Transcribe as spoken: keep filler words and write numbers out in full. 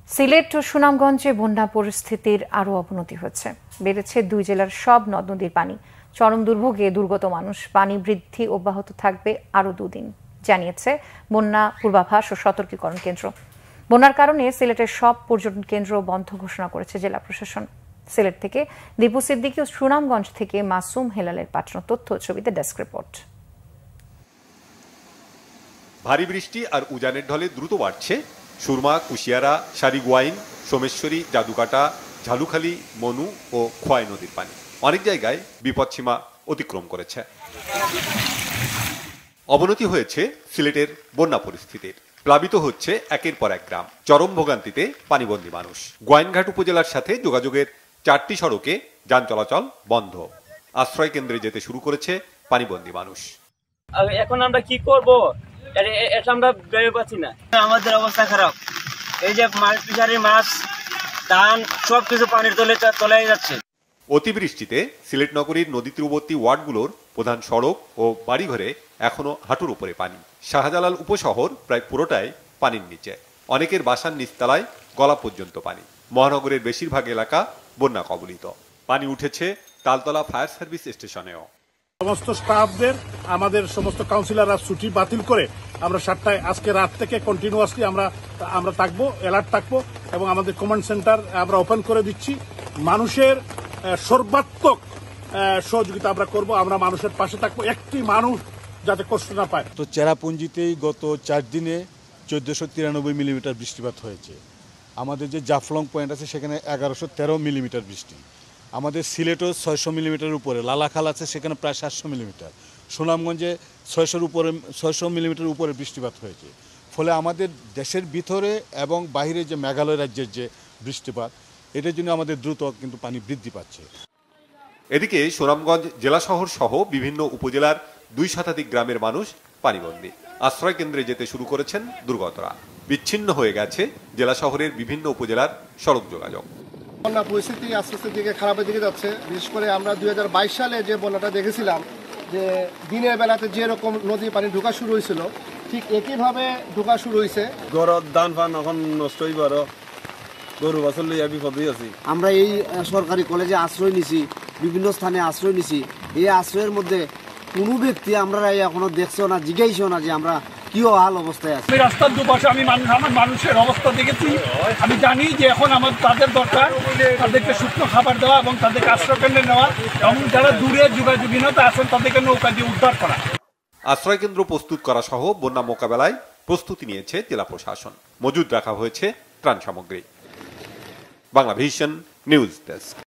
সিলেট ও সুনামগঞ্জে বন্যা পরিস্থিতির আরও অবনতি হচ্ছে। বেড়েছে দুই জেলার সব নদ নদীর পানি। চরম দুর্ভোগে দুর্গত মানুষ। পানি বৃদ্ধি অব্যাহত থাকবে আরও দুদিন, জানিয়েছে বন্যা পূর্বাভাস ও সতর্কীকরণ কেন্দ্র। বন্যার কারণে সিলেটের সব পর্যটন কেন্দ্র বন্ধ ঘোষণা করেছে জেলা প্রশাসন। সিলেট থেকে দীপু সিদ্দিকী ও সুনামগঞ্জ থেকে মাসুম হেলালের পাঠানো তথ্য ছবিতে ডেস্ক রিপোর্ট। ভারী বৃষ্টি আর উজানের ঢলে দ্রুত বাড়ছে সুরমা, কুশিয়ারা, সারিগুয়াইন, সোমেশ্বরী, জাদুকাটা, ঝালুখালী, মনু ও খোয়াই নদীর পানি অনেক জায়গায় বিপদসীমা অতিক্রম করেছে। অবনতি হয়েছে সিলেটের বন্যা পরিস্থিতির। প্লাবিত হচ্ছে একের পর এক গ্রাম। চরম ভোগান্তিতে পানিবন্দী মানুষ। গোয়াইনঘাট উপজেলার সাথে যোগাযোগের চারটি সড়কে যান চলাচল বন্ধ। আশ্রয় কেন্দ্রে যেতে শুরু করেছে পানিবন্দী মানুষ। এখন আমরা কি করব? এটা আমরা ভেবে পাচ্ছি না। আমাদের অবস্থা খারাপ। এই যে মাছ ফিশারি, মাছ, ধান সবকিছু পানির তলে চলে যাচ্ছে। অতিবৃষ্টিতে সিলেট নগরীর নদী তীরবর্তী ওয়ার্ডগুলোর প্রধান সড়ক ও বাড়িঘরে এখনো হাঁটুর উপরে পানি। শাহজালাল উপশহর প্রায় পুরোটাই পানির নিচে। অনেকের বাসার নিচতলায় গলা পর্যন্ত পানি। মহানগরের বেশিরভাগ এলাকা বন্যা কবলিত। পানি উঠেছে তালতলা ফায়ার সার্ভিস স্টেশনেও। সমস্ত স্টাফদের, আমাদের সমস্ত কাউন্সিলররা ছুটি বাতিল করে আমরা সাতটায় আজকে রাত থেকে কন্টিনিউয়াসলি আমরা আমরা থাকবো, অ্যালার্ট থাকবো এবং আমাদের কমান্ড সেন্টার আমরা ওপেন করে দিচ্ছি। মানুষের সর্বাত্মক সহযোগিতা আমরা করব। আমরা মানুষের পাশে থাকবো, একটি মানুষ যাতে কষ্ট না পায়। তো চেরাপুঞ্জিতেই গত চার দিনে চোদ্দশো তিরানব্বই মিলিমিটার বৃষ্টিপাত হয়েছে। আমাদের যে জাফলং পয়েন্ট আছে সেখানে এগারোশো তেরো মিলিমিটার বৃষ্টি। আমাদের সিলেটও ছয়শো মিলিমিটার উপরে, লালাখাল আছে সেখানে প্রায় সাতশো মিলিমিটার। সুনামগঞ্জে ছয়শোর উপরে ছয়শো মিলিমিটার উপরে বৃষ্টিপাত হয়েছে। ফলে আমাদের দেশের ভিতরে এবং বাইরে যে মেঘালয় রাজ্যের যে বৃষ্টিপাত, এটার জন্য আমাদের দ্রুত কিন্তু পানি বৃদ্ধি পাচ্ছে। এদিকে সুনামগঞ্জ জেলা শহর সহ বিভিন্ন উপজেলার দুই শতাধিক গ্রামের মানুষ পানিবন্দী। আশ্রয় কেন্দ্রে যেতে শুরু করেছেন দুর্গতরা। বিচ্ছিন্ন হয়ে গেছে জেলা শহরের বিভিন্ন উপজেলার সড়ক যোগাযোগ। বন্যা পরিস্থিতি আস্তে আস্তে দিকে খারাপের দিকে যাচ্ছে। বিশেষ করে আমরা দুই হাজার বাইশ সালে যে বন্যাটা দেখেছিলাম, যে দিনের বেলাতে যেরকম নদী পানি ঢোকা শুরু হয়েছিল, ঠিক একইভাবে ঢোকা শুরু হয়েছে। গরত ধান ফান এখন নষ্ট হইবার, গরু বাছর লইয়া বিপদই আছি। আমরা এই সরকারি কলেজে আশ্রয় নিছি, বিভিন্ন স্থানে আশ্রয় নিছি। এই আশ্রয়ের মধ্যে কোনো ব্যক্তি আমরা এখনো দেখছেও না, জিজ্ঞাসেও না যে আমরা কি হাল অবস্থায় আছে। আমি রাস্তার দুপাশে আমি মানুষ আমার মানুষের অবস্থা দেখেছি। আমি জানি যে এখন আমার তাদের দরকার, তাদেরকে শুকনো খাবার দেওয়া এবং তাদেরকে আশ্রয় কেন্দ্রে নেওয়া এবং যারা দূরে যোগাযোগহীনতা আছেন তাদেরকে নৌকা দিয়ে উদ্ধার করা। আশ্রয় কেন্দ্র প্রস্তুত করা সহ বন্যা মোকাবেলায় প্রস্তুতি নিয়েছে জেলা প্রশাসন। মজুদ রাখা হয়েছে ত্রাণ সামগ্রী। Bangla vision news desk.